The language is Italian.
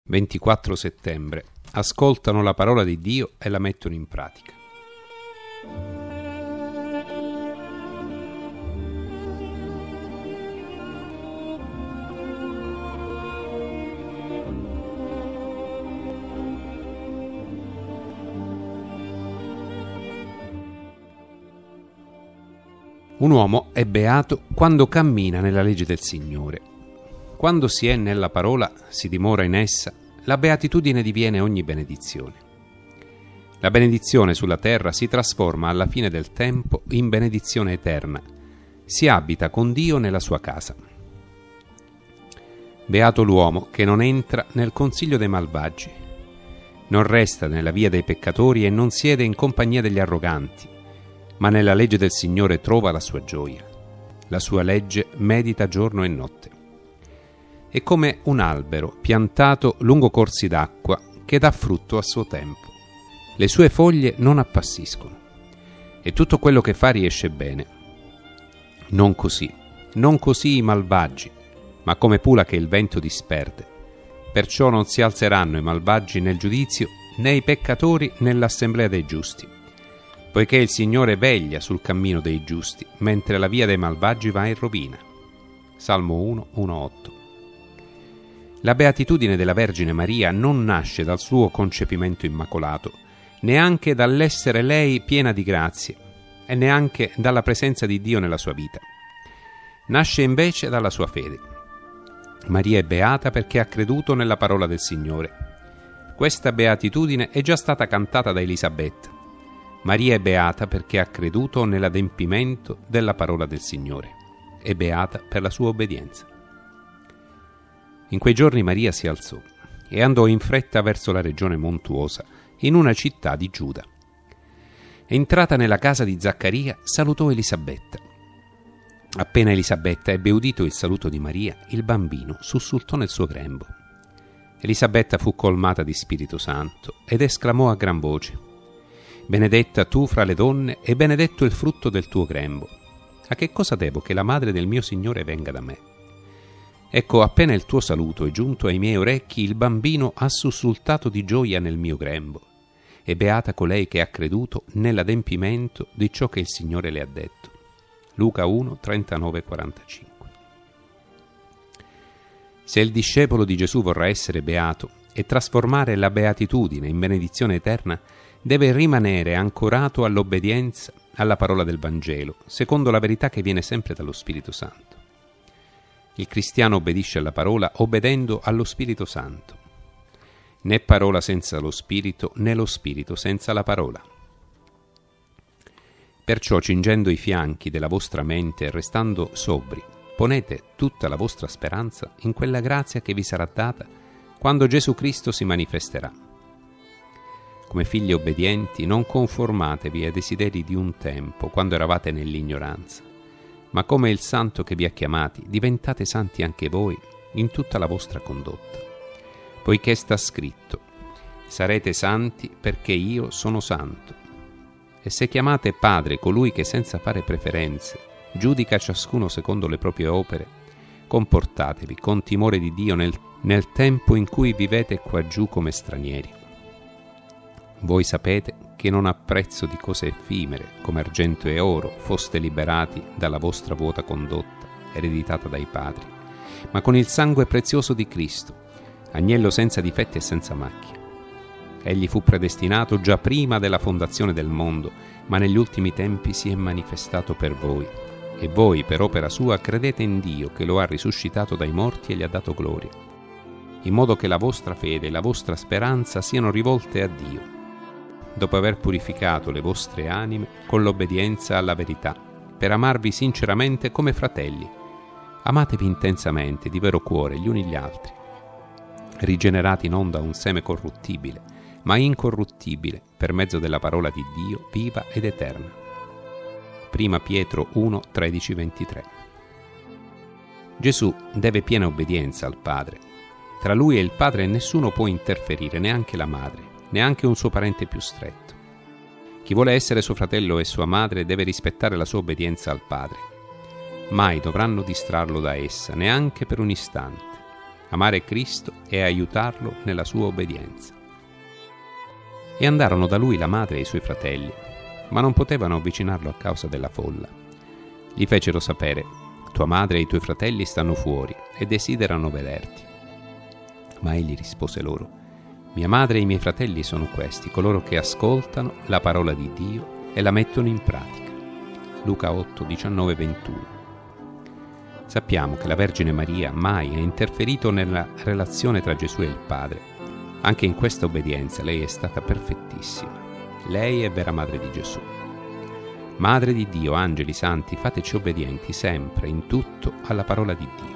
24 settembre. Ascoltano la parola di Dio e la mettono in pratica. Un uomo è beato quando cammina nella legge del Signore. Quando si è nella parola, si dimora in essa, la beatitudine diviene ogni benedizione. La benedizione sulla terra si trasforma alla fine del tempo in benedizione eterna. Si abita con Dio nella sua casa. Beato l'uomo che non entra nel consiglio dei malvagi, non resta nella via dei peccatori e non siede in compagnia degli arroganti, ma nella legge del Signore trova la sua gioia. La sua legge medita giorno e notte. È come un albero piantato lungo corsi d'acqua che dà frutto a suo tempo. Le sue foglie non appassiscono e tutto quello che fa riesce bene. Non così i malvagi, ma come pula che il vento disperde. Perciò non si alzeranno i malvagi nel giudizio, né i peccatori nell'assemblea dei giusti. Poiché il Signore veglia sul cammino dei giusti, mentre la via dei malvagi va in rovina. Salmo 1, 1-8. La beatitudine della Vergine Maria non nasce dal suo concepimento immacolato, neanche dall'essere lei piena di grazie, e neanche dalla presenza di Dio nella sua vita. Nasce invece dalla sua fede. Maria è beata perché ha creduto nella parola del Signore. Questa beatitudine è già stata cantata da Elisabetta. Maria è beata perché ha creduto nell'adempimento della parola del Signore. È beata per la sua obbedienza. In quei giorni Maria si alzò e andò in fretta verso la regione montuosa, in una città di Giuda. Entrata nella casa di Zaccaria, salutò Elisabetta. Appena Elisabetta ebbe udito il saluto di Maria, il bambino sussultò nel suo grembo. Elisabetta fu colmata di Spirito Santo ed esclamò a gran voce: «Benedetta tu fra le donne e benedetto il frutto del tuo grembo. A che cosa devo che la madre del mio Signore venga da me? Ecco, appena il tuo saluto è giunto ai miei orecchi, il bambino ha sussultato di gioia nel mio grembo. E beata colei che ha creduto nell'adempimento di ciò che il Signore le ha detto». Luca 1, 39-45. Se il discepolo di Gesù vorrà essere beato e trasformare la beatitudine in benedizione eterna, deve rimanere ancorato all'obbedienza alla parola del Vangelo, secondo la verità che viene sempre dallo Spirito Santo. Il cristiano obbedisce alla parola obbedendo allo Spirito Santo. Né parola senza lo Spirito, né lo Spirito senza la parola. Perciò, cingendo i fianchi della vostra mente e restando sobri, ponete tutta la vostra speranza in quella grazia che vi sarà data quando Gesù Cristo si manifesterà. Come figli obbedienti, non conformatevi ai desideri di un tempo, quando eravate nell'ignoranza, ma come il Santo che vi ha chiamati, diventate santi anche voi in tutta la vostra condotta. Poiché sta scritto: sarete santi perché io sono santo. E se chiamate Padre colui che senza fare preferenze giudica ciascuno secondo le proprie opere, comportatevi con timore di Dio nel tempo in cui vivete qua giù come stranieri. Voi sapete che non a prezzo di cose effimere, come argento e oro, foste liberati dalla vostra vuota condotta, ereditata dai padri, ma con il sangue prezioso di Cristo, agnello senza difetti e senza macchia. Egli fu predestinato già prima della fondazione del mondo, ma negli ultimi tempi si è manifestato per voi. E voi, per opera sua, credete in Dio, che lo ha risuscitato dai morti e gli ha dato gloria, in modo che la vostra fede e la vostra speranza siano rivolte a Dio, dopo aver purificato le vostre anime con l'obbedienza alla verità, per amarvi sinceramente come fratelli. Amatevi intensamente, di vero cuore, gli uni gli altri, rigenerati non da un seme corruttibile, ma incorruttibile, per mezzo della parola di Dio, viva ed eterna. 1 Pietro 1, 13-23. Gesù deve piena obbedienza al Padre. Tra lui e il Padre nessuno può interferire, neanche la madre, neanche un suo parente più stretto. Chi vuole essere suo fratello e sua madre deve rispettare la sua obbedienza al Padre. Mai dovranno distrarlo da essa, neanche per un istante. amare Cristo e aiutarlo nella sua obbedienza. E andarono da lui la madre e i suoi fratelli, ma non potevano avvicinarlo a causa della folla. Gli fecero sapere: tua madre e i tuoi fratelli stanno fuori e desiderano vederti. Ma egli rispose loro: mia madre e i miei fratelli sono questi, coloro che ascoltano la parola di Dio e la mettono in pratica. Luca 8, 19, 21. Sappiamo che la Vergine Maria mai ha interferito nella relazione tra Gesù e il Padre. Anche in questa obbedienza lei è stata perfettissima. Lei è vera madre di Gesù. Madre di Dio, angeli santi, fateci obbedienti sempre, in tutto, alla parola di Dio.